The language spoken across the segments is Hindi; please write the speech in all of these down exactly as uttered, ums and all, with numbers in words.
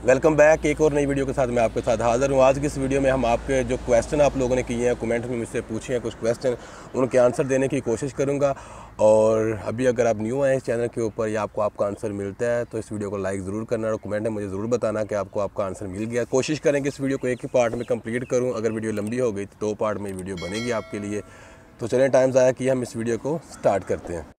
Welcome back. एक और नई वीडियो के साथ मैं आपके साथ हाज़िर हूँ। आज की इस वीडियो में हम आपके जो क्वेश्चन आप लोगों ने किए हैं, कमेंट में मुझसे पूछे हैं कुछ क्वेश्चन, उनके आंसर देने की कोशिश करूँगा। और अभी अगर आप न्यू आए इस चैनल के ऊपर या आपको आपका आंसर मिलता है तो इस वीडियो को लाइक ज़रूर करना और कमेंट में मुझे ज़रूर बताना कि आपको आपका आंसर मिल गया। कोशिश करेंगे इस वीडियो को एक ही पार्ट में कम्प्लीट करूँ। अगर वीडियो लंबी हो गई तो दो पार्ट में वीडियो बनेगी आपके लिए। तो चलें, टाइम ज़ाया कि हम इस वीडियो को स्टार्ट करते हैं।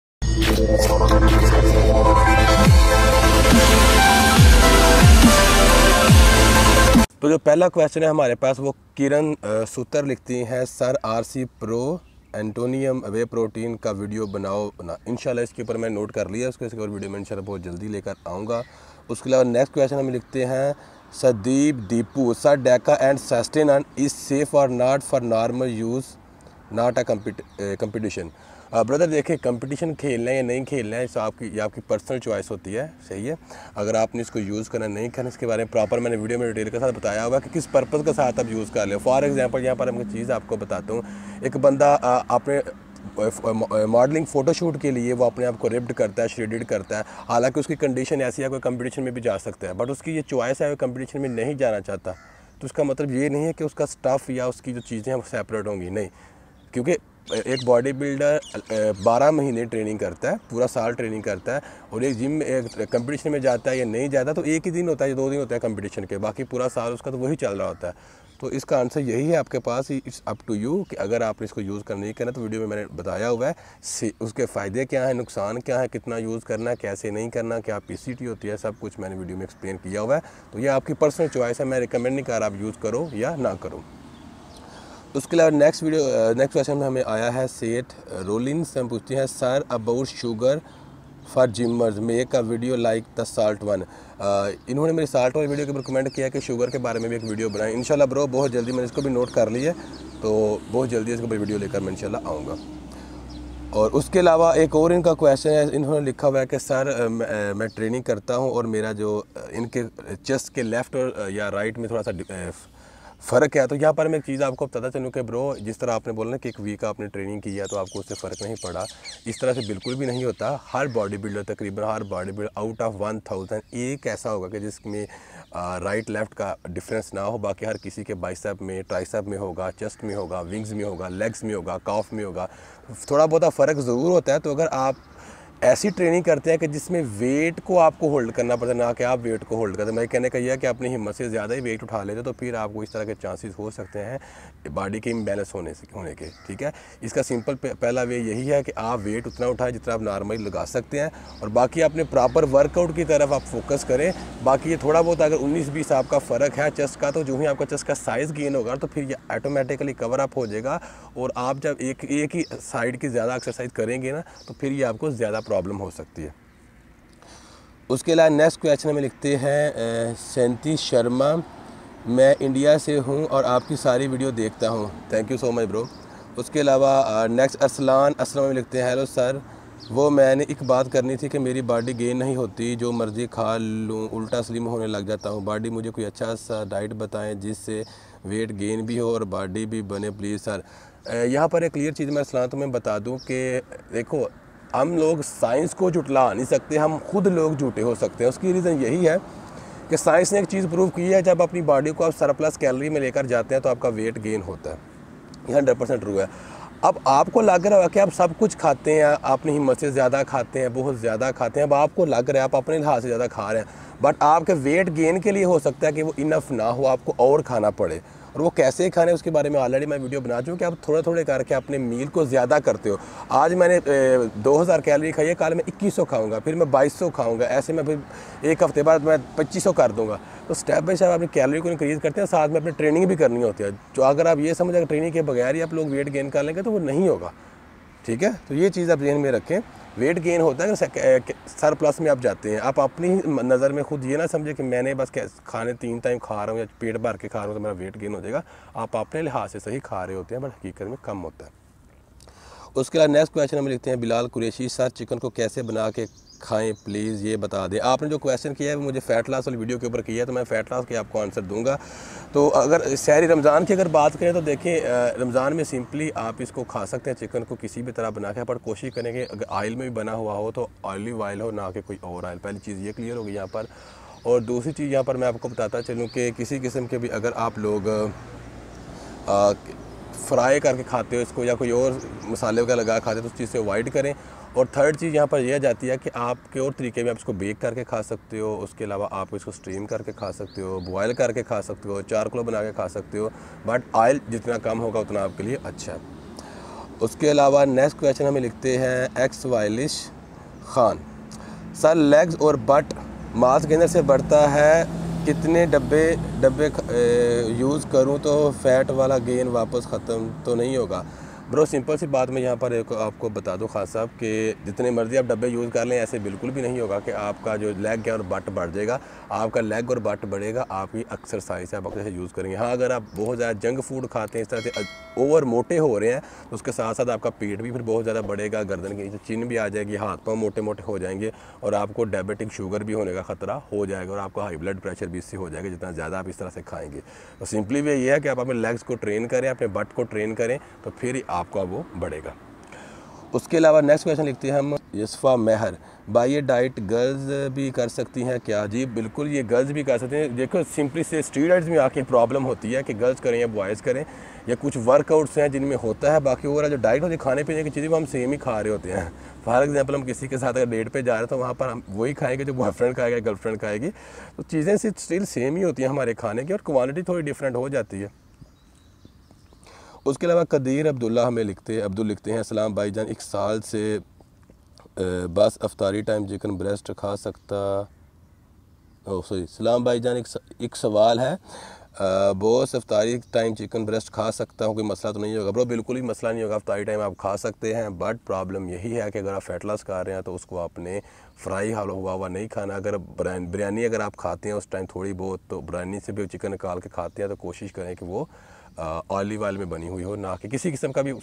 तो जो पहला क्वेश्चन है हमारे पास वो किरण सूत्र लिखती हैं, सर आरसी प्रो एंटोनियम वे प्रोटीन का वीडियो बनाओ ना। इंशाल्लाह इसके ऊपर मैं नोट कर लिया, उसके और वीडियो में इंशाल्लाह बहुत जल्दी लेकर आऊँगा। उसके अलावा नेक्स्ट क्वेश्चन हम लिखते हैं, Sadeep Deepu, sir deca and sustain is safe और not for normal use not a competition. Brother देखिए, कंपटीशन खेलना है या नहीं खेलना है, इस आपकी ये आपकी पर्सनल चॉइस होती है, सही है। अगर आपने इसको यूज़ करना नहीं करना, इसके बारे में प्रॉपर मैंने वीडियो में डिटेल के साथ बताया हुआ कि किस पर्पज़ के साथ आप यूज़ कर ले। फॉर एग्जांपल यहाँ पर मैं चीज़ आपको बताता हूँ, एक बंदा अपने मॉडलिंग फ़ोटोशूट के लिए वो अपने आप को रिप्ड करता है, श्रेडेड करता है, हालांकि उसकी कंडीशन ऐसी है कोई कंपटीशन में भी जा सकता है, बट उसकी ये चॉइस है वो कंपटीशन में नहीं जाना चाहता, तो उसका मतलब ये नहीं है कि उसका स्टफ़ या उसकी जो चीज़ें हैं वो सेपरेट होंगी, नहीं। क्योंकि एक बॉडी बिल्डर बारह महीने ट्रेनिंग करता है, पूरा साल ट्रेनिंग करता है, और एक जिम में एक कंपटीशन में जाता है या नहीं जाता तो एक ही दिन होता है या दो दिन होता है कंपटीशन के, बाकी पूरा साल उसका तो वही चल रहा होता है। तो इसका आंसर यही है आपके पास, इट्स अप टू यू कि अगर आपने इसको यूज़ करना नहीं करना। तो वीडियो में मैंने बताया हुआ है उसके फ़ायदे क्या हैं, नुकसान क्या है, कितना यूज़ करना है, कैसे नहीं करना, क्या पीसीटी होती है, सब कुछ मैंने वीडियो में एक्सप्लेन किया हुआ है। तो ये आपकी पर्सनल चॉइस है, मैं रिकमेंड नहीं कर रहा आप यूज़ करो या ना करो। उसके अलावा नेक्स्ट वीडियो नेक्स्ट क्वेश्चन में हमें आया है, सेठ रोलिन से हम पूछते हैं, sir about sugar for gymmers make a video like the salt one. इन्होंने मेरी साल्ट वाली वीडियो के ऊपर कमेंट किया कि शुगर के बारे में भी एक वीडियो बनाएं। इंशाल्लाह ब्रो बहुत जल्दी, मैंने इसको भी नोट कर लिया है, तो बहुत जल्दी इसके ऊपर वीडियो लेकर मैं इंशाल्लाह आऊँगा। और उसके अलावा एक और इनका क्वेश्चन है, इन्होंने लिखा हुआ है कि सर मैं, मैं ट्रेनिंग करता हूँ और मेरा जो इनके चेस्ट के लेफ़्ट और या राइट में थोड़ा सा फ़र्क है। तो यहाँ पर मैं एक चीज़ आपको बताता चलूँ कि ब्रो, जिस तरह आपने बोला ना कि एक वीक आपने ट्रेनिंग की है तो आपको उससे फ़र्क नहीं पड़ा, इस तरह से बिल्कुल भी नहीं होता। हर बॉडी बिल्डर, तकरीबन हर body builder out of one thousand एक ऐसा होगा कि जिसमें राइट लेफ़्ट का डिफरेंस ना हो, बाकी हर किसी के बाइसेप में, ट्राइसेप में होगा, चेस्ट में होगा, विंग्स में होगा, लेग्स में होगा, काफ में होगा, थोड़ा बहुत फ़र्क ज़रूर होता है। तो अगर आप ऐसी ट्रेनिंग करते हैं कि जिसमें वेट को आपको होल्ड करना पड़ता है, ना कि आप वेट को होल्ड करते हैं, मैं कहने का यह है कि अपनी हिम्मत से ज़्यादा ही वेट उठा लेते तो फिर आपको इस तरह के चांसेस हो सकते हैं बॉडी के इम्बैलेंस होने से होने के, ठीक है। इसका सिंपल पहला वे यही है कि आप वेट उतना उठाएं जितना आप नॉर्मली लगा सकते हैं, और बाकी अपने प्रॉपर वर्कआउट की तरफ आप फोकस करें। बाकी ये थोड़ा बहुत अगर उन्नीस बीस आपका फ़र्क है चेस्ट का, तो जो ही आपका चेस्ट का साइज़ गेन होगा तो फिर ये ऑटोमेटिकली कवर अप हो जाएगा, और आप जब एक एक ही साइड की ज़्यादा एक्सरसाइज करेंगे ना तो फिर ये आपको ज़्यादा प्रॉब्लम हो सकती है। उसके अलावा नेक्स्ट क्वेश्चन में लिखते हैं, सैंती शर्मा, मैं इंडिया से हूँ और आपकी सारी वीडियो देखता हूँ, thank you so much bro. उसके अलावा नेक्स्ट अरसलान असलम में लिखते हैं, हेलो सर, वो मैंने एक बात करनी थी कि मेरी बॉडी गेन नहीं होती, जो मर्ज़ी खा लूँ उल्टा स्लिम होने लग जाता हूँ बॉडी, मुझे कोई अच्छा सा डाइट बताएं जिससे वेट गेन भी हो और बॉडी भी बने प्लीज़ सर। यहाँ पर एक क्लियर चीज़ मैं अरसलान तुम्हें बता दूँ कि देखो, हम लोग साइंस को झुटला नहीं सकते, हम खुद लोग झूठे हो सकते हैं। उसकी रीज़न यही है कि साइंस ने एक चीज़ प्रूव की है, जब अपनी बॉडी को आप सरप्लस कैलोरी में लेकर जाते हैं तो आपका वेट गेन होता है, ये हंड्रेड परसेंट ट्रू है। अब आपको लग रहा है कि आप सब कुछ खाते हैं, अपनी हिम्मत से ज़्यादा खाते हैं, बहुत ज़्यादा खाते हैं, अब आपको लग रहा है आप अपने लिहाज से ज़्यादा खा रहे हैं, बट आपके वेट गेन के लिए हो सकता है कि वो इनफ ना हो, आपको और खाना पड़े। और वो कैसे खाने उसके बारे में ऑलरेडी मैं वीडियो बना चुका कि आप थोड़े थोड़े करके अपने मील को ज़्यादा करते हो। आज मैंने दो हज़ार कैलोरी खाई है, कल मैं इक्कीस सौ खाऊंगा, फिर मैं बाईस सौ खाऊंगा, ऐसे मैं फिर एक हफ्ते बाद मैं पच्चीस सौ कर दूंगा। तो स्टेप बाय स्टेप अपनी कैलोरी को इंक्रीज़ करते हैं, साथ में अपनी ट्रेनिंग भी करनी होती है। जो अगर आप ये समझ अगर ट्रेनिंग के बगैर ही आप लोग वेट गेन कर लेंगे तो वो नहीं होगा, ठीक है। तो ये चीज़ आप ध्यान में रखें, वेट गेन होता है कि सर प्लस में आप जाते हैं, आप अपनी नज़र में खुद ये ना समझे कि मैंने बस खाने तीन टाइम खा रहा हूँ या पेट भर के खा रहा हूँ तो मेरा वेट गेन हो जाएगा। आप अपने लिहाज से सही खा रहे होते हैं, बट हकीकत में कम होता है। उसके बाद नेक्स्ट क्वेश्चन हम लिखते हैं, बिलाल कुरैशी, सर चिकन को कैसे बना के खाएं प्लीज़ ये बता दें। आपने जो क्वेश्चन किया है वो मुझे फ़ैट लॉस वाली वीडियो के ऊपर किया है, तो मैं फ़ैट लॉस के आपको आंसर दूंगा। तो अगर शहरी रमज़ान की अगर बात करें तो देखें, रमज़ान में सिंपली आप इसको खा सकते हैं, चिकन को किसी भी तरह बना के, पर कोशिश करेंगे अगर ऑयल में भी बना हुआ हो तो ऑलिव ऑयल हो, ना कि कोई और ऑयल। पहली चीज़ ये क्लियर होगी यहाँ पर। और दूसरी चीज़ यहाँ पर मैं आपको बताता चलूँ कि किसी किस्म के भी अगर आप लोग आ, फ्राई करके खाते हो इसको या कोई और मसाले वगैरह लगा खाते हो तो उस चीज़ से अवॉइड करें। और थर्ड चीज़ यहाँ पर यह जाती है कि आपके और तरीके में आप इसको बेक करके खा सकते हो, उसके अलावा आप इसको स्टीम करके खा सकते हो, बॉयल करके खा सकते हो, चारकोल बना के खा सकते हो, बट ऑयल जितना कम होगा उतना आपके लिए अच्छा है। उसके अलावा नेक्स्ट क्वेश्चन हमें लिखते हैं एक्स वाइलिश खान, सर लेग्स और बट मांस गेनर से बढ़ता है, कितने डब्बे डब्बे यूज़ करूं तो फ़ैट वाला गेन वापस ख़त्म तो नहीं होगा? ब्रो सिंपल सी बात मैं यहाँ पर एक आपको बता दूँ खास साहब कि जितने मर्ज़ी आप डब्बे यूज़ कर लें ऐसे बिल्कुल भी नहीं होगा कि आपका जो लेग है और बट बढ़ जाएगा। आपका लेग और बट बढ़ेगा आपकी एक्सरसाइज है, आप एक्सरसाइज यूज़ करेंगे। हाँ, अगर आप बहुत ज़्यादा जंक फूड खाते हैं, इस तरह से ओवर मोटे हो रहे हैं तो उसके साथ साथ आपका पेट भी फिर बहुत ज़्यादा बढ़ेगा, गर्दन के नीचे चिन भी आ जाएगी, हाथ पाँव मोटे मोटे हो जाएंगे और आपको डायबिटिक शुगर भी होने का ख़तरा हो जाएगा और आपका हाई ब्लड प्रेशर भी इससे हो जाएगा जितना ज़्यादा आप इस तरह से खाएंगे। तो सिंपली वे ये है कि आप अपने लेग्स को ट्रेन करें, अपने बट को ट्रेन करें तो फिर आपका वो बढ़ेगा। उसके अलावा नेक्स्ट क्वेश्चन लिखते हैं हम यस्फा मेहर, बाई ये डाइट गर्ल्स भी कर सकती हैं क्या? जी बिल्कुल, ये गर्ल्स भी कर सकते हैं। देखो सिंपली से स्टीरॉइड्स में आके प्रॉब्लम होती है कि गर्ल्स करें या बॉयज़ करें, या कुछ वर्कआउट्स हैं जिनमें होता है, बाकी ओवरऑल जो डाइट होती है खाने पीने की चीज़ें वो हम सेम ही खा रहे होते हैं। फॉर एग्जांपल हम किसी के साथ अगर डेट पे जा रहे हैं तो वहाँ पर हम वही खाएंगे जो बॉयफ्रेंड खाएगा, गर्लफ्रेंड खाएगी, तो चीज़ें स्टिल सेम ही होती हैं हमारे खाने की और क्वान्टिटी थोड़ी डिफरेंट हो जाती है। उसके अलावा कदीर अब्दुल्ला हमें लिखते अब्दुल लिखते हैं, सलाम भाईजान, एक साल से बस अफ्तारी टाइम चिकन ब्रेस्ट खा सकता, ओ सॉरी सलाम भाईजान, एक एक सवाल है, बॉस अफ्तारी टाइम चिकन ब्रेस्ट खा सकता हूँ, कोई मसला तो नहीं होगा? ब्रो बिल्कुल ही मसला नहीं होगा, अफ्तारी टाइम आप खा सकते हैं, बट प्रॉब्लम यही है कि अगर आप फैट लॉस कर रहे हैं तो उसको आपने फ्राई हुआ हुआ नहीं खाना। अगर बिरयानी अगर आप खाते हैं उस टाइम थोड़ी बहुत, तो बिरयानी से भी चिकन निकाल के खाते हैं तो कोशिश करें कि वो ऑलिव ऑयल में बनी हुई हो, ना कि किसी किस्म का भी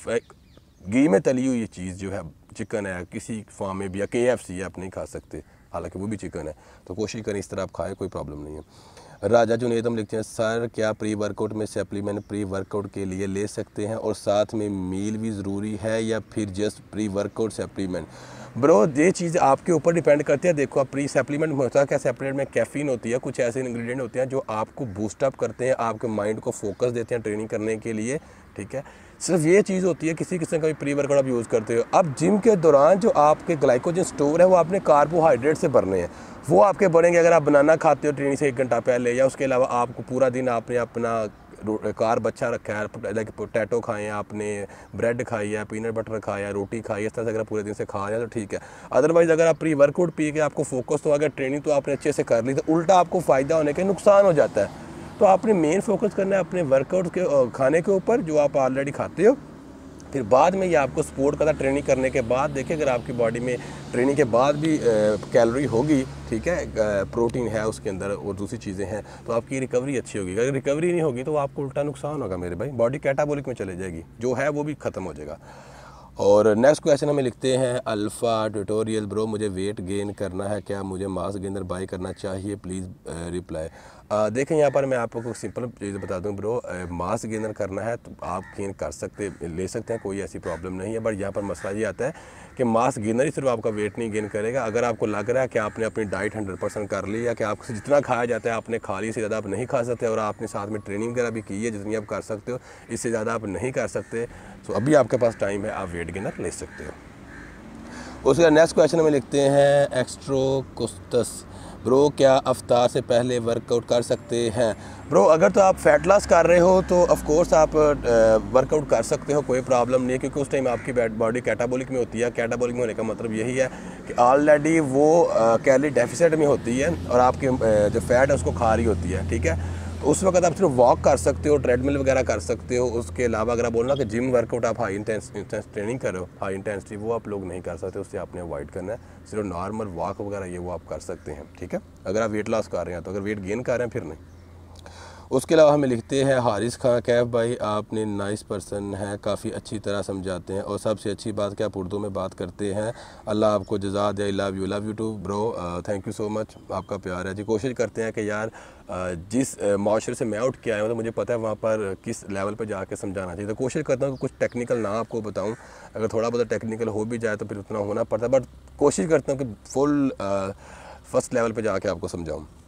घी में तली हुई ये चीज़ जो है चिकन है किसी फॉर्म में भी, या के एफ सी है आप नहीं खा सकते, हालांकि वो भी चिकन है, तो कोशिश करें इस तरह आप खाएं, कोई प्रॉब्लम नहीं है। राजा जुनेद हम लिखते हैं, सर क्या प्री वर्कआउट में सप्लीमेंट प्री वर्कआउट के लिए ले सकते हैं और साथ में मील भी ज़रूरी है या फिर just pre workout supplement? Bro ये चीज़ आपके ऊपर डिपेंड करती है। देखो आप प्री सप्लीमेंट में होता है क्या, सप्लीमेंट में कैफीन होती है, कुछ ऐसे इंग्रेडिएंट होते हैं जो आपको बूस्टअप करते हैं, आपके माइंड को फोकस देते हैं ट्रेनिंग करने के लिए, ठीक है। सिर्फ ये चीज़ होती है, किसी किस्म का भी प्री वर्कआउट आप यूज़ करते हो। अब जिम के दौरान जो आपके ग्लाइकोजन स्टोर है वो आपने कार्बोहाइड्रेट से भरने हैं, वो आपके बढ़ेंगे अगर आप बनाना खाते हो ट्रेनिंग से एक घंटा पहले, या उसके अलावा आपको पूरा दिन आपने अपना कार बच्चा रखा है, लाइक पोटैटो खाए हैं आपने, ब्रेड खाई है, पीनट बटर खाया, रोटी खाई है, इस तरह से अगर पूरे दिन से खा रहे हैं तो ठीक है। अदरवाइज़ अगर आप प्री वर्कआउट पी के आपको फोकस, तो अगर ट्रेनिंग तो आपने अच्छे से कर ली तो उल्टा आपको फ़ायदा होने के नुकसान हो जाता है। तो आपने मेन फोकस करना है अपने वर्कआउट के खाने के ऊपर जो आप ऑलरेडी खाते हो, फिर बाद में ये आपको सपोर्ट करता है। ट्रेनिंग करने के बाद देखिए अगर आपकी बॉडी में ट्रेनिंग के बाद भी कैलोरी होगी, ठीक है, प्रोटीन है उसके अंदर और दूसरी चीज़ें हैं, तो आपकी रिकवरी अच्छी होगी। अगर रिकवरी नहीं होगी तो आपको उल्टा नुकसान होगा मेरे भाई, बॉडी कैटाबॉलिक में चले जाएगी, जो है वो भी ख़त्म हो जाएगा। और नेक्स्ट क्वेश्चन हमें लिखते हैं अल्फ़ा ट्यूटोरियल, ब्रो मुझे वेट गेन करना है, क्या मुझे मास गेनर बाय करना चाहिए, प्लीज़ रिप्लाई। देखें यहाँ पर मैं आपको सिंपल चीज़ बता दूँ ब्रो, मास गेनर करना है तो आप गेन कर सकते ले सकते हैं, कोई ऐसी प्रॉब्लम नहीं है, बट यहाँ पर मसला ये आता है कि मास गेनर ही सिर्फ आपका वेट नहीं गेन करेगा। अगर आपको लग रहा है कि आपने अपनी डाइट हंड्रेड परसेंट कर ली, या कि आपको जितना खाया जाता है आपने खा ली, इससे ज़्यादा आप नहीं खा सकते, और आपने साथ में ट्रेनिंग वगैरह भी की है जितनी आप कर सकते हो, इससे ज़्यादा आप नहीं कर सकते, तो अभी आपके पास टाइम है, आप वेट गेनर ले सकते हो। उसके बाद नेक्स्ट क्वेश्चन में लिखते हैं एक्स्ट्रोकोस्टस, ब्रो क्या अफ्तार से पहले वर्कआउट कर सकते हैं? ब्रो अगर तो आप फैट लॉस कर रहे हो तो ऑफ कोर्स आप वर्कआउट कर सकते हो, कोई प्रॉब्लम नहीं है, क्योंकि उस टाइम आपकी बॉडी कैटाबॉलिक में होती है। कैटाबॉलिक में होने का मतलब यही है कि ऑलरेडी वो कैलोरी डेफिसिट में होती है और आपकी जो फैट है उसको खा रही होती है, ठीक है। उस वक्त आप सिर्फ वॉक कर सकते हो, ट्रेडमिल वगैरह कर सकते हो। उसके अलावा अगर आप बोलना कि जिम वर्कआउट आप हाई इंटेंस इंटेंस ट्रेनिंग कर रहे हो, हाई इंटेंसिटी, वो आप लोग नहीं कर सकते, उससे आपने अवॉइड करना है। सिर्फ नॉर्मल वॉक वगैरह ये वो आप कर सकते हैं, ठीक है, अगर आप वेट लॉस कर रहे हैं तो। अगर वेट गेन कर रहे हैं फिर नहीं। उसके अलावा हमें लिखते हैं हारिस खां, कैफ भाई आपने नाइस पर्सन है, काफ़ी अच्छी तरह समझाते हैं और सबसे अच्छी बात क्या आप उर्दू में बात करते हैं, अल्लाह आपको जज़ा दे, I love you love you too bro, thank you so much, आपका प्यार है जी। कोशिश करते हैं कि यार uh, जिस माशरे से मैं उठ के आया हूँ तो मुझे पता है वहाँ पर किस लेवल पर जाके समझाना चाहिए, तो कोशिश करता हूँ कि कुछ टेक्निकल ना आपको बताऊँ, अगर थोड़ा बहुत टेक्निकल हो भी जाए तो फिर उतना होना पड़ता है, बट कोशिश करता हूँ कि फुल फर्स्ट लेवल पर जाके आपको समझाऊँ।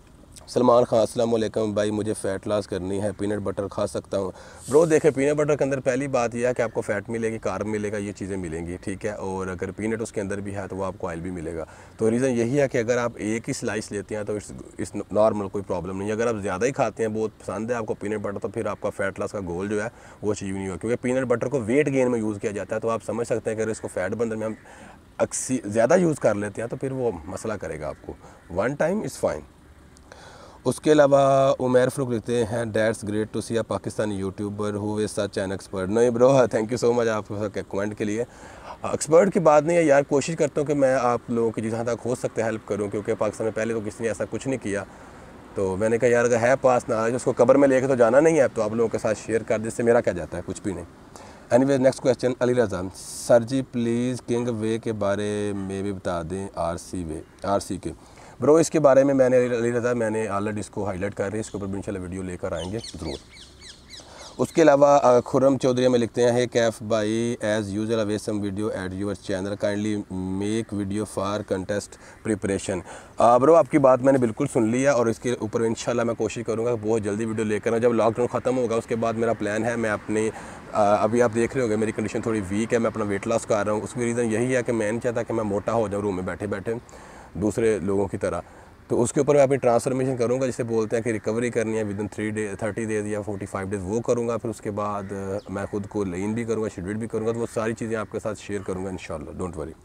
सलमान खान अस्सलाम वालेकुम भाई, मुझे फ़ैट लॉस करनी है, पीनट बटर खा सकता हूँ? ब्रो देखें, पीनट बटर के अंदर पहली बात यह है कि आपको फ़ैट मिलेगी, कार्ब मिलेगा, ये चीज़ें मिलेंगी, ठीक है। और अगर पीनट उसके अंदर भी है तो वो आपको ऑयल भी मिलेगा। तो रीज़न यही है कि अगर आप एक ही स्लाइस लेते हैं तो इस इस नॉर्मल कोई प्रॉब्लम नहीं है। अगर आप ज़्यादा ही खाते हैं, बहुत पसंद है आपको पीनट बटर, तो फिर आपका फ़ैट लॉस का गोल जो है वो अचीव नहीं होगा, क्योंकि पीनट बटर को वेट गेन में यूज़ किया जाता है। तो आप समझ सकते हैं कि अगर इसको फ़ैट बर्नर में हम अक्सी ज़्यादा यूज़ कर लेते हैं तो फिर वो मसला करेगा आपको। One time is fine. उसके अलावा उमर फ़रूक लिखते हैं, that's great to see a Pakistani YouTuber who is such an expert. नहीं bro, thank you so much आप कमेंट के लिए। एक्सपर्ट की बात नहीं है यार, कोशिश करता हूँ कि मैं आप लोगों की जहाँ तक हो सकता है हेल्प करूँ, क्योंकि पाकिस्तान में पहले तो किसी ने ऐसा कुछ नहीं किया। तो मैंने कहा यार अगर है पास ना उसको कब्र में लेके तो जाना नहीं है, तो आप लोगों के साथ शेयर कर, जिससे मेरा क्या जाता है, कुछ भी नहीं। Anyways next question, Ali Raza sir ji please king whey के बारे में भी बता दें, आर सी वे आर सी के। ब्रो इसके बारे में मैंने अली रज़ा मैंने ऑलरेडी इसको हाईलाइट कर रहे हैं, इसके ऊपर इंशाल्लाह वीडियो लेकर आएंगे ज़रूर। उसके अलावा खुरम चौधरी में लिखते हैं, हे कैफ बाई as usual awesome video at your channel, kindly make video for contest preparation. Bro आपकी बात मैंने बिल्कुल सुन लिया और इसके ऊपर इंशाल्लाह मैं कोशिश करूँगा बहुत जल्दी वीडियो लेकर। जब लॉकडाउन ख़त्म होगा उसके बाद मेरा प्लान है, मैं अपने आ, अभी आप देख रहे होंगे मेरी कंडीशन थोड़ी वीक है, मैं अपना वेट लॉस कर रहा हूँ। उसकी रीज़न यही है कि मैं नहीं चाहता कि मैं मोटा हो जाऊँ रूम में बैठे बैठे दूसरे लोगों की तरह। तो उसके ऊपर मैं अपनी ट्रांसफॉर्मेशन करूँगा, जिसे बोलते हैं कि रिकवरी करनी है within three day thirty days या फोर्टी फाइव डेज़, वो करूँगा। फिर उसके बाद मैं खुद को लीन भी करूँगा, शेड्यूल भी करूँगा। तो वो सारी चीज़ें आपके साथ शेयर करूँगा इंशाल्लाह, डोंट वरी।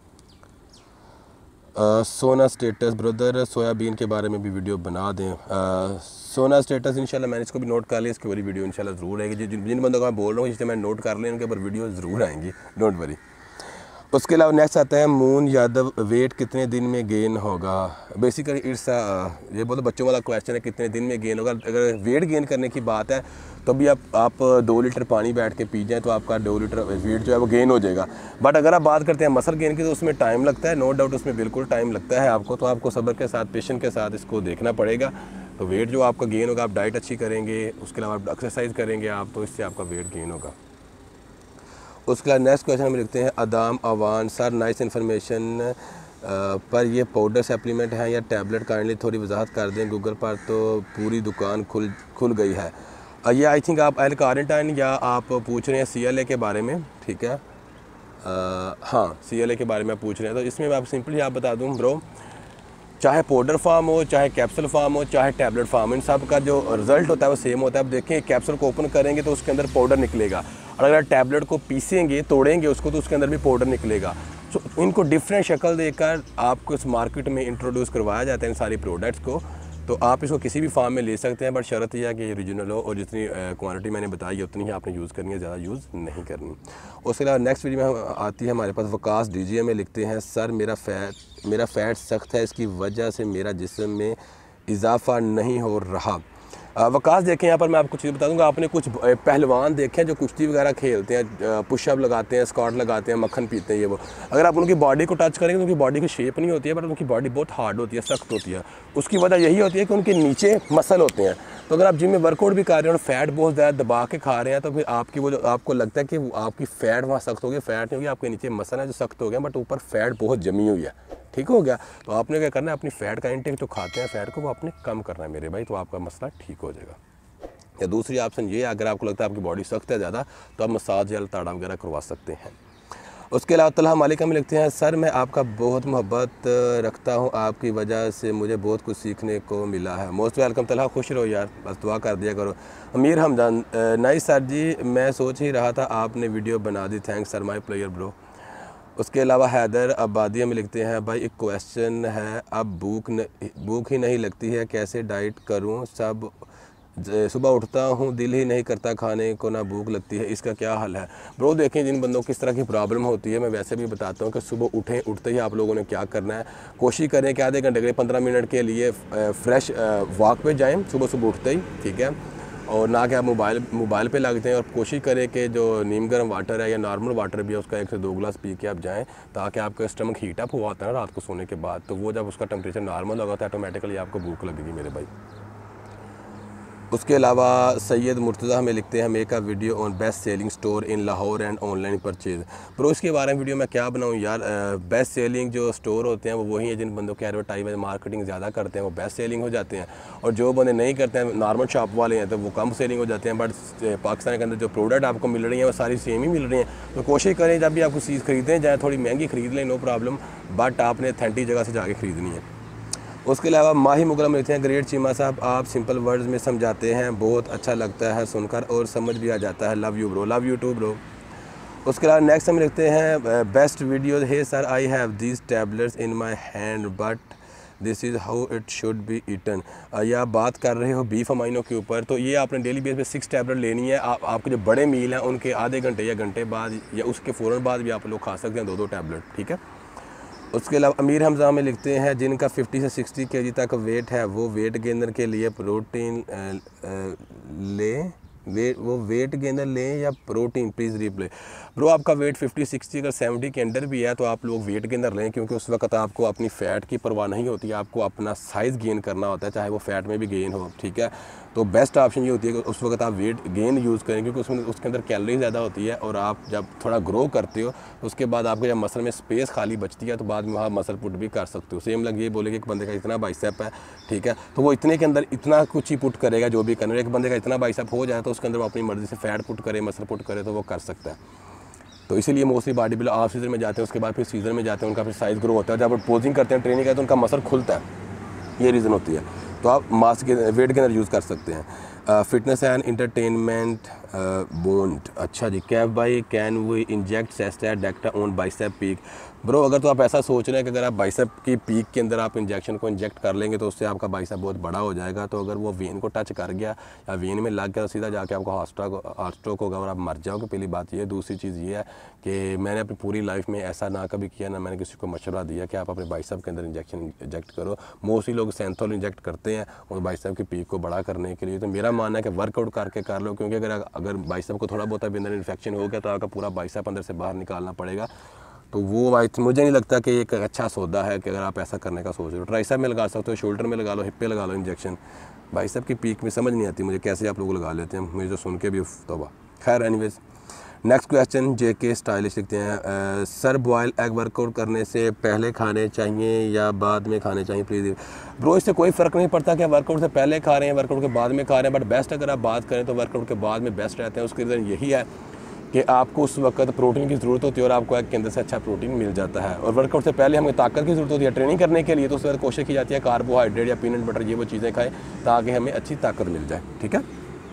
सोना स्टेटस ब्रदर सोयाबीन के बारे में भी वीडियो बना दें। uh, सोना स्टेटस इंशाल्लाह मैंने इसको भी नोट कर लिया, इसकी बड़ी वीडियो इंशाल्लाह ज़रूर आएगी। जिन जिन बंदों का मैं बोल रहा हूँ जिससे मैं नोट कर लें उनके ऊपर वीडियो ज़रूर आएंगी, डोंट वरी। उसके अलावा नेक्स्ट आता है मून यादव, वेट कितने दिन में गेन होगा? बेसिकली इट्स ये बहुत बच्चों वाला क्वेश्चन है, कितने दिन में गेन होगा। अगर वेट गेन करने की बात है तो भी आप आप दो लीटर पानी बैठ के पी जाएँ तो आपका दो लीटर वेट जो है वो गेन हो जाएगा। बट अगर आप बात करते हैं मसल गेन की तो उसमें टाइम लगता है, नो डाउट उसमें बिल्कुल टाइम लगता है आपको। तो आपको सब्र के साथ, पेशेंस के साथ इसको देखना पड़ेगा। तो वेट जो आपका गेन होगा, आप डाइट अच्छी करेंगे, उसके अलावा आप एक्सरसाइज करेंगे आप, तो इससे आपका वेट गेन होगा। उसके बाद नेक्स्ट क्वेश्चन में लिखते हैं, Adam Awan sir nice information, पर ये पाउडर सप्लीमेंट है या टैबलेट, काइंडली थोड़ी वजाहत कर दें। गूगल पर तो पूरी दुकान खुल खुल गई है। ये आई थिंक आप एल क्वारंटाइन या आप पूछ रहे हैं सी एल ए के बारे में, ठीक है। आ, हाँ सी एल ए के बारे में पूछ रहे हैं। तो इसमें मैं आप सिंपली आप बता दूँ ब्रो, चाहे पाउडर फार्म हो, चाहे कैप्सूल फार्म हो, चाहे टैबलेट फार्म, इन सब का जो रिज़ल्ट होता है वो सेम होता है। आप देखें कैप्सूल को ओपन करेंगे तो उसके अंदर पाउडर निकलेगा, और अगर टैबलेट को पीसेंगे, तोड़ेंगे उसको, तो उसके अंदर भी पाउडर निकलेगा। सो इनको डिफरेंट शक्ल देकर आपको इस मार्केट में इंट्रोड्यूस करवाया जाता है इन सारी प्रोडक्ट्स को। तो आप इसको किसी भी फार्म में ले सकते हैं, बट शर्त यह है कि ओरिजिनल हो और जितनी क्वांटिटी मैंने बताई है उतनी ही आपने यूज़ करनी है, ज़्यादा यूज़ नहीं करनी। उसके अलावा नेक्स्ट वीडियो में आती है हमारे पास वकास डीजीए में लिखते हैं, सर मेरा फैट मेरा फ़ैट सख्त है, इसकी वजह से मेरा जिस्म में इजाफा नहीं हो रहा। वकास देखें, यहाँ पर मैं आपको चीज़ बता दूंगा। आपने कुछ पहलवान देखे हैं जो कुश्ती वगैरह खेलते हैं, पुशअप लगाते हैं, स्क्वाट लगाते हैं, मक्खन पीते हैं, ये वो। अगर आप उनकी बॉडी को टच करेंगे तो उनकी बॉडी की शेप नहीं होती है, बट उनकी बॉडी बहुत हार्ड होती है, सख्त होती है। उसकी वजह यही होती है कि उनके नीचे मसल होते हैं। तो अगर आप जिम में वर्कआउट भी कर रहे हैं और फैट बहुत ज़्यादा दबा के खा रहे हैं, तो फिर आपकी वो जो आपको लगता है कि आपकी फ़ैट वहाँ सख्त हो गई, फैट नहीं होगी, आपके नीचे मसल है जो सख्त हो गया, बट ऊपर फैट बहुत जमी हुई है, ठीक हो गया। तो आपने क्या करना है, अपनी फ़ैट का इंटेक जो खाते हैं फ़ैट को, वो आपने कम करना है मेरे भाई, तो आपका मसला ठीक हो जाएगा। या दूसरी ऑप्शन ये है, अगर आपको लगता है आपकी बॉडी सख्त है ज़्यादा, तो आप मसाज या ताड़ा वगैरह करवा सकते हैं। उसके अलावा तलहा मालिक हमें लिखते हैं, सर मैं आपका बहुत मोहब्बत रखता हूँ, आपकी वजह से मुझे बहुत कुछ सीखने को मिला है। मोस्ट वेलकम तलहा, खुश रहो यार, बस दुआ कर दिया करो। अमीर हमदान, नहीं सर जी मैं सोच ही रहा था आपने वीडियो बना दी, thanks sir my player bro. उसके अलावा हैदर आबादी में लिखते हैं, भाई एक क्वेश्चन है, अब भूख भूख ही नहीं लगती है, कैसे डाइट करूँ? सब सुबह उठता हूँ दिल ही नहीं करता खाने को, ना भूख लगती है, इसका क्या हल है? ब्रो देखें, जिन बंदों को किस तरह की प्रॉब्लम होती है, मैं वैसे भी बताता हूँ कि सुबह उठें, उठते ही आप लोगों ने क्या करना है, कोशिश करें कि आधे घंटे के पंद्रह मिनट के लिए फ्रेश वॉक पे जाएं सुबह सुबह उठते ही, ठीक है। और ना कि आप मोबाइल मोबाइल पे लगते हैं, और कोशिश करें कि जो नीम गर्म वाटर है या नॉर्मल वाटर भी है उसका एक से दो गिलास पी के आप जाएँ, ताकि आपका स्टमक हीट अप हुआ होता है ना रात को सोने के बाद, तो वो जब उसका टेम्परेचर नॉर्मल होगा तो ऑटोमेटिकली आपको भूख लगेगी मेरे भाई। उसके अलावा सैयद मुर्तज़ा हमें लिखते हैं make a video on best selling store in Lahore and online purchase. Bro इसके बारे में वीडियो मैं क्या बनाऊँ यार। बेस्ट सेलिंग जो स्टोर होते हैं वो वही है जिन बंदों के एडवर्टाइज मार्केटिंग ज़्यादा करते हैं वो बेस्ट सेलिंग हो जाते हैं, और जो बंदे नहीं करते हैं नॉर्मल शॉप वाले हैं तो वो कम सेलिंग हो जाते हैं। बट पाकिस्तान के अंदर जो प्रोडक्ट आपको मिल रही हैं वो सारी सेम ही मिल रही हैं। तो कोशिश करें जब भी आपको चीज़ खरीदें जाए थोड़ी महंगी खरीद लें, नो प्रॉब्लम, बट आपने अथेंटिक जगह से जाके ख़रीदनी है। उसके अलावा माही मुगरम लिखते हैं ग्रेट चीमा साहब, आप सिंपल वर्ड्स में समझाते हैं, बहुत अच्छा लगता है सुनकर और समझ भी आ जाता है। Love you bro. Love you too bro. उसके अलावा नेक्स्ट हम लिखते हैं बेस्ट वीडियो है sir, I have these tablets in my hand but this is how it should be eaten. या आप बात कर रहे हो बीफ अमाइनो के ऊपर, तो ये आपने डेली बेस पे सिक्स टैबलेट लेनी है। आप आपके जो बड़े मील हैं उनके आधे घंटे या घंटे बाद या उसके फ़ौरन बाद भी आप लोग खा सकते हैं दो दो टैबलेट, ठीक है। उसके अलावा अमीर हमजा में लिखते हैं जिनका फिफ्टी से सिक्सटी केजी तक वेट है वो वेट गेनर के लिए प्रोटीन लें, वे वो वेट गेनर लें या प्रोटीन, प्लीज़ रिप्ले। ब्रो आपका वेट फिफ्टी सिक्सटी अगर सेवेंटी के अंडर भी है तो आप लोग वेट गेनर लें, क्योंकि उस वक्त आपको अपनी फ़ैट की परवाह नहीं होती है, आपको अपना साइज़ गेन करना होता है, चाहे वो फ़ैट में भी गेन हो, ठीक है। तो बेस्ट ऑप्शन ये होती है कि उस वक्त आप वेट गेन यूज़ करें, क्योंकि उसमें उसके अंदर कैलोरी ज़्यादा होती है, और आप जब थोड़ा ग्रो करते हो उसके बाद आपको जब मसल में स्पेस खाली बचती है तो बाद में आप मसल पुट भी कर सकते हो। सेम लग ये बोले कि एक बंदे का इतना बाइसेप है, ठीक है, तो वो इतने के अंदर इतना कुछ ही पुट करेगा जो भी करना। एक बंदे का इतना बाइसेप हो जाए तो उसके अंदर वो अपनी मर्ज़ी से फैट पुट करे, मसल पुट करे तो वो कर सकता है। तो इसीलिए mostly body builder off season में जाते हैं, उसके बाद फिर सीजन में जाते हैं, उनका फिर साइज़ ग्रो होता है। जब पोजिंग करते हैं, ट्रेनिंग करते हैं तो उनका मसल खुलता है, ये रीज़न होती है। तो आप मास के वेट के अंदर यूज़ कर सकते हैं। फिटनेस एंड इंटरटेनमेंट बोन्ड, अच्छा जी। कैफ बाई can we inject sustanon deca on bicep peak. Bro अगर तो आप ऐसा सोच रहे हैं कि अगर आप बाइसेप की पीक के अंदर आप इंजेक्शन को इंजेक्ट कर लेंगे तो उससे आपका बाइसेप बहुत बड़ा हो जाएगा, तो अगर वो वेन को टच कर गया या वेन में लग गया तो सीधा जाके आपको हार्ट स्ट्रोक हार्ट स्ट्रोक होगा और आप मर जाओगे। पहली बात ये। दूसरी चीज़ ये है कि मैंने अपनी पूरी लाइफ में ऐसा ना कभी किया, ना मैंने किसी को मशवरा दिया कि आप अपने बाइसेप के अंदर इंजेक्शन इंजेक्ट करो। मोस्टली लोग सेंथोल इंजेक्ट करते हैं और बाइसेप की पीक को बड़ा करने के लिए। तो मेरा मानना है कि वर्कआउट करके कर लो, क्योंकि अगर अगर बाइसेप को थोड़ा बहुत भी अंदर इन्फेक्शन हो गया तो आपका पूरा बाइसेप अंदर से बाहर निकालना पड़ेगा। तो वो मुझे नहीं लगता कि एक अच्छा सौदा है कि अगर आप ऐसा करने का सोच रहे हो। ट्राइसेप में लगा सकते हो, शोल्डर में लगा लो, हिप पे लगा लो इंजेक्शन। बाइसेप की पीक में समझ नहीं आती मुझे कैसे आप लोग लगा लेते हैं, मुझे तो सुन के भी तौबा। खैर एनीवेज, नेक्स्ट क्वेश्चन जे के स्टाइलिश लिखते हैं सर बॉयल एग वर्कआउट करने से पहले खाने चाहिए या बाद में खाने चाहिए प्लीज़। ब्रो इससे कोई फ़र्क नहीं पड़ता कि आप वर्कआउट से पहले खा रहे हैं वर्कआउट के बाद में खा रहे हैं, बट बेस्ट अगर आप बात करें तो वर्कआउट के बाद में बेस्ट रहते हैं। उसके रीज़न यही है कि आपको उस वक्त प्रोटीन की ज़रूरत होती है और आपको एग के अंदर से अच्छा प्रोटीन मिल जाता है। और वर्कआउट से पहले हमें ताकत की ज़रूरत होती है ट्रेनिंग करने के लिए, तो उस वक्त कोशिश की जाती है कार्बोहाइड्रेट या पीनट बटर ये वो चीज़ें खाएं ताकि हमें अच्छी ताकत मिल जाए, ठीक है।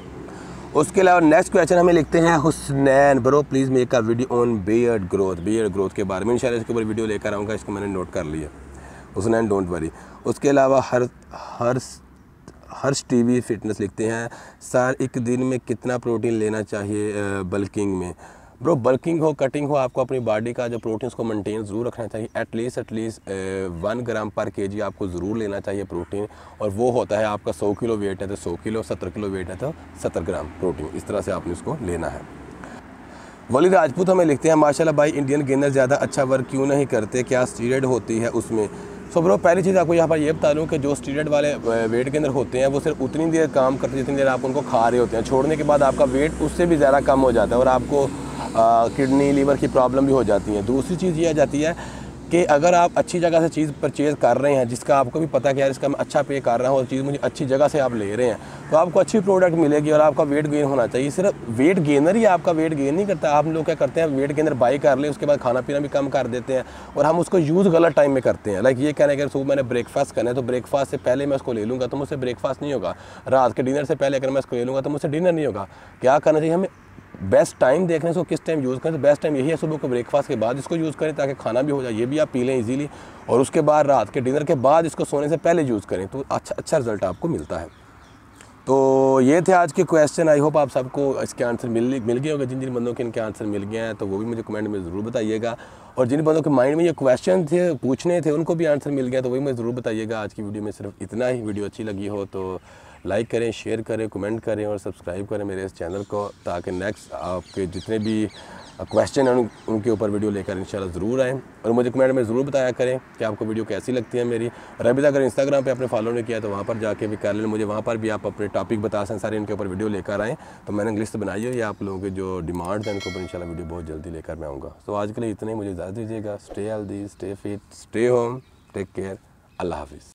उसके अलावा नेक्स्ट क्वेश्चन हमें लिखते हैं Husnain, bro please make a video on beard growth. Beard growth के बारे में इंशाल्लाह इसके ऊपर वीडियो लेकर आऊँगा, इसको मैंने नोट कर लिया हुसनैन, डोंट वरी। उसके अलावा हर हर हर्ष टीवी फिटनेस लिखते हैं सर एक दिन में कितना प्रोटीन लेना चाहिए बल्किंग में। ब्रो बल्किंग हो कटिंग हो आपको अपनी बॉडी का जो प्रोटीन को मेंटेन ज़रूर रखना चाहिए। एटलीस्ट एटलीस्ट वन ग्राम पर केजी आपको ज़रूर लेना चाहिए प्रोटीन, और वो होता है आपका सौ किलो वेट है तो सौ किलो, सत्तर किलो वेट है तो सत्तर ग्राम प्रोटीन, इस तरह से आपने उसको लेना है। वली राजपूत हमें लिखते हैं माशाल्लाह भाई इंडियन गेनर ज़्यादा अच्छा वर्क क्यों नहीं करते, क्या स्टीरॉयड होती है उसमें। सो ब्रो पहली चीज़ आपको यहाँ पर ये बता दूँ कि जो स्टीरॉयड वाले वेट के अंदर होते हैं वो सिर्फ उतनी देर काम करते हैं जितनी देर आप उनको खा रहे होते हैं। छोड़ने के बाद आपका वेट उससे भी ज़्यादा कम हो जाता है और आपको किडनी लीवर की प्रॉब्लम भी हो जाती है। दूसरी चीज़ ये आ जाती है कि अगर आप अच्छी जगह से चीज़ परचेज़ कर रहे हैं जिसका आपको भी पता है कि यार इसका मैं अच्छा पे कर रहा हूँ और चीज़ मुझे अच्छी जगह से आप ले रहे हैं, तो आपको अच्छी प्रोडक्ट मिलेगी और आपका वेट गेन होना चाहिए। सिर्फ वेट गेनर ही आपका वेट गेन नहीं करता। आप लोग क्या करते हैं, वेट गेनर बाई कर ले, उसके बाद खाना पीना भी कम कर देते हैं और हम उसको यूज़ गलत टाइम में करते हैं। लाइक ये कहने अगर सुबह मैंने ब्रेकफास्ट करना है तो ब्रेकफास्ट से पहले मैं उसको ले लूँगा तो मुझसे ब्रेकफास्ट नहीं होगा। रात के डिनर से पहले अगर मैं उसको ले लूँगा तो मुझसे डिनर नहीं होगा। क्या करना चाहिए हमें, बेस्ट टाइम देखने से किस टाइम यूज़ करें, तो बेस्ट टाइम यही है सुबह को ब्रेकफास्ट के बाद इसको यूज़ करें ताकि खाना भी हो जाए, ये भी आप पी लें इजीली, और उसके बाद रात के डिनर के बाद इसको सोने से पहले यूज़ करें तो अच्छा अच्छा रिजल्ट आपको मिलता है। तो ये थे आज के क्वेश्चन। आई होप आप सबको इसके आंसर मिल मिल गए होंगे। जिन जिन बंदों के इनके आंसर मिल गए हैं तो वो भी मुझे कमेंट में ज़रूर बताइएगा, और जिन बंदों के माइंड में ये क्वेश्चन थे पूछने थे उनको भी आंसर मिल गया तो वही मुझे ज़रूर बताइएगा। आज की वीडियो में सिर्फ इतना ही। वीडियो अच्छी लगी हो तो लाइक करें, शेयर करें, कमेंट करें और सब्सक्राइब करें मेरे इस चैनल को, ताकि नेक्स्ट आपके जितने भी क्वेश्चन है उन, उनके ऊपर वीडियो लेकर इंशाल्लाह ज़रूर आएँ। और मुझे कमेंट में ज़रूर बताया करें कि आपको वीडियो कैसी लगती है मेरी। और अभी तक अगर इंस्टाग्राम पे आपने फॉलो नहीं किया तो वहाँ पर जाके भी कर लें, मुझे वहाँ पर भी आप अपने टॉपिक बता सकते सारे, इनके ऊपर वीडियो लेकर आएँ। तो मैंने लिस्ट बनाई है, या आप लोगों के जो डिमांड्स हैं इनके ऊपर इंशाल्लाह वीडियो बहुत जल्दी लेकर मैं आऊँगा। तो आज के लिए इतने ही, मुझे इजाज़त दीजिएगा। Stay healthy, stay fit, stay home, take care, अल्लाह हाफिज़।